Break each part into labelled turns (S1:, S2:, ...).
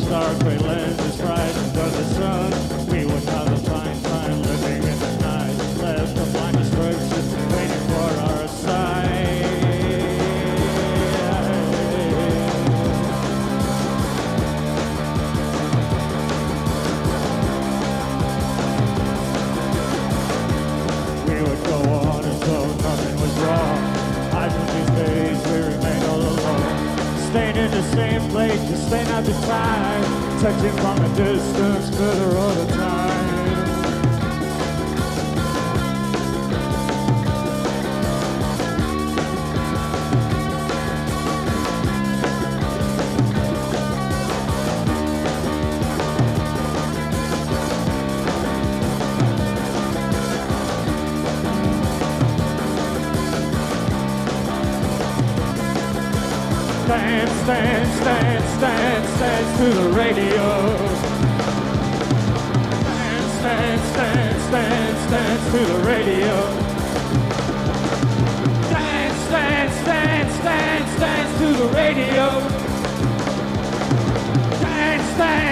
S1: our great land is bright under the sun. We would have a fine time living in the night. Left the blindest roads just waiting for our sight. We would go on as though nothing was wrong. I think these days we remain all alone. Staying in the same place, just staying at the time. Touching from a distance, further all the time. Dance to the radio. Dance to the radio. Dance to the radio. Dance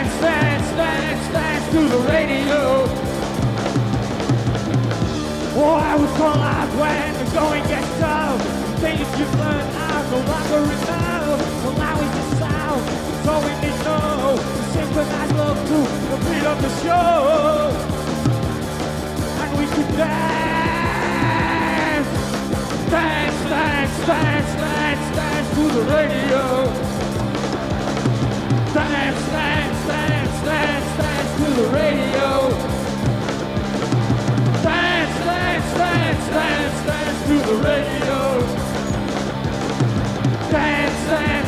S1: to the radio. Oh, I was called out when the going gets tough. Things you've learned now no longer enough. Well, now we just sound. So we need to know, synchronize love to the beat of the show. And we could dance. Dance to the radio. Dance to the radio. Dance to the radio. Dance